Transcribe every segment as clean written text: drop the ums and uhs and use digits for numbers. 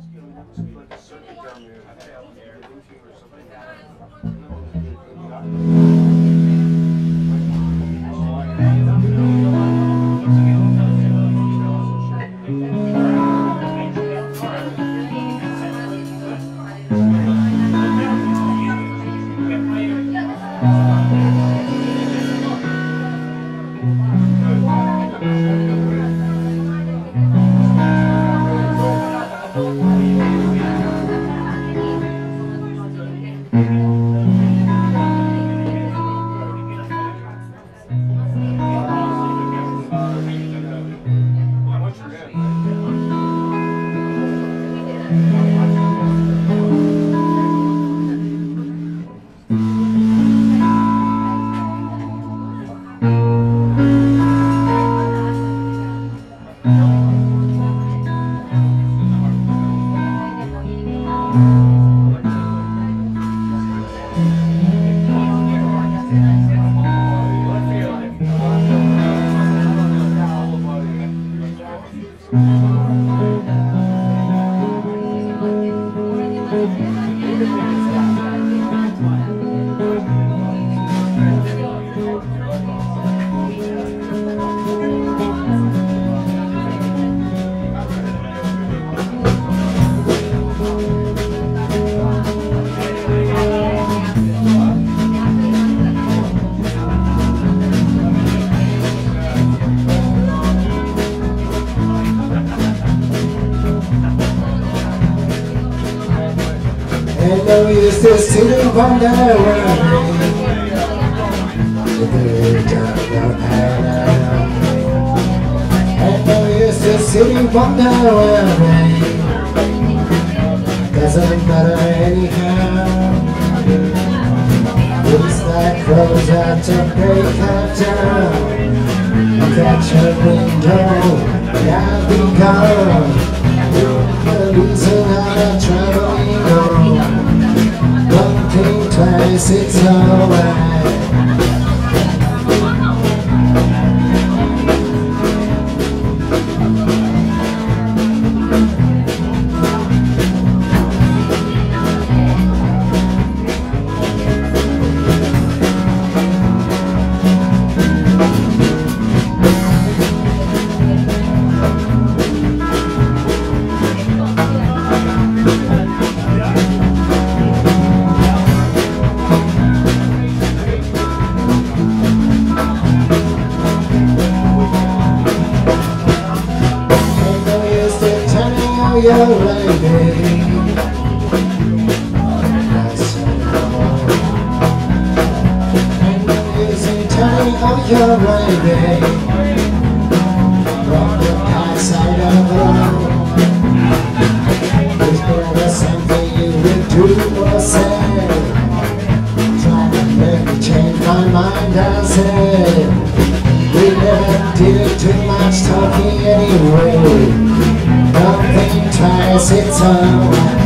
Doesn't matter anyhow. It's like crows out to break her down. Look at your window, and I'll be gone. The reason I'm traveling on. Don't think twice, it's alright. You're right, baby. You're right, babe. From the past side of the road, is there something you would do or say? Trying to make me change my mind, I said. We never did too much talking anyway. Don't think twice, it's alright.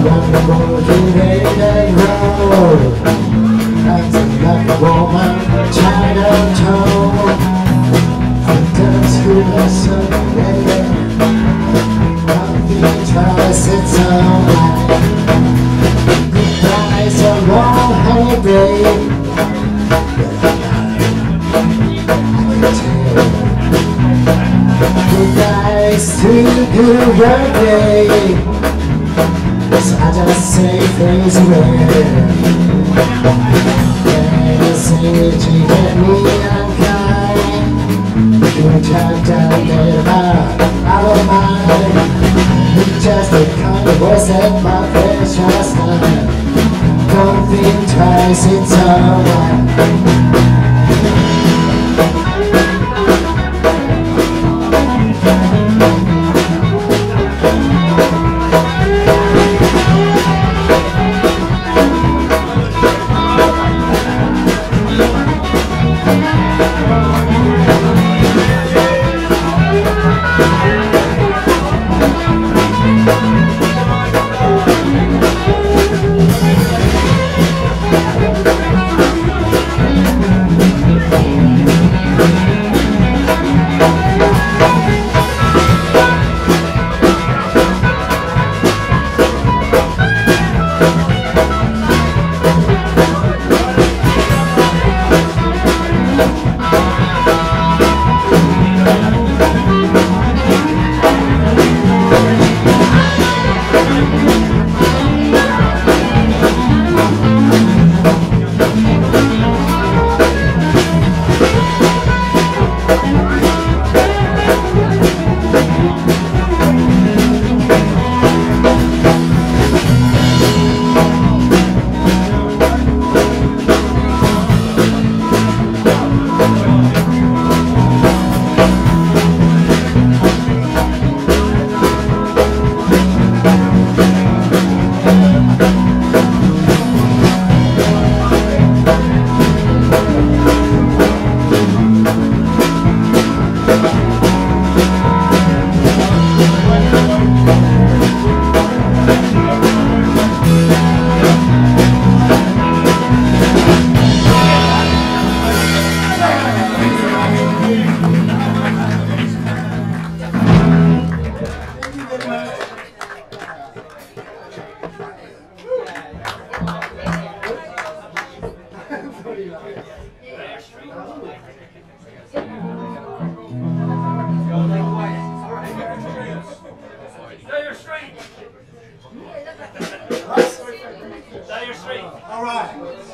like a motivated road. Acting like a woman, Chinatown. Dance with a sun, baby. Nothing twice, it's alright. Goodbye's a long holiday. Goodbye's to good birthday. So I just say things away. They say that you get me unkind. You try down there about out of mind. You're just the kind of voice that my precious time. Don't think twice, it's alright. All right.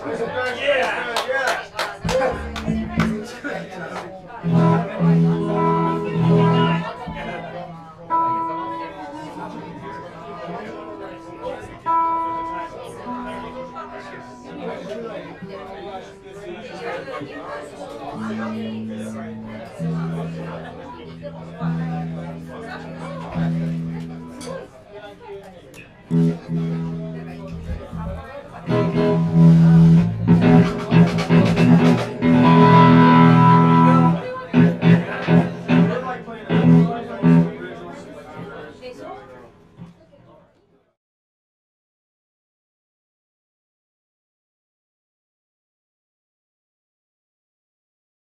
Yeah. Yeah.